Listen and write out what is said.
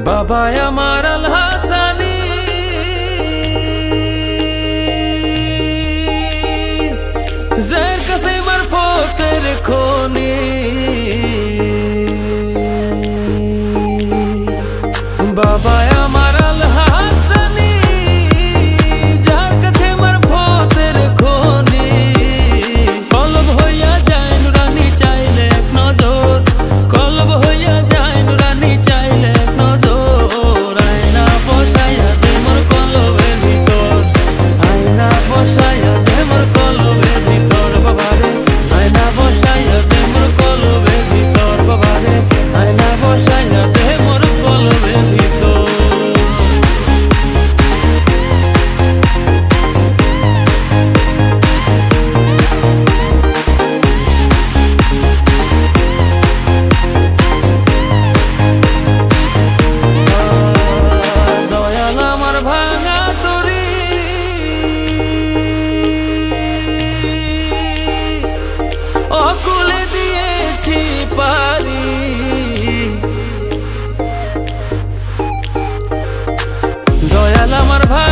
বাবা আমার আল হাসানি যার কাছে মারফতের খনি বাবা আমার আল হাসানি যার কাছে মারফতের খনি কলব হইয়া যায় নুরানি চাইলে এক নজর কলব হইয়া যায় নুরানি চাইলে এক নজর আয়না বসাইয়া দে মোর কলবের ভিতর আয়না বসাইয়া দে মোর কলবের ভিতর বাবারে আয়না বসাইয়া দে মোর কলবের ভিতর বাবারে আয়না বসাইয়া দে মোর কলবের ভিতর ভাঙা তরি অকুলে দিয়েছি পারি দয়াল আমার ভাই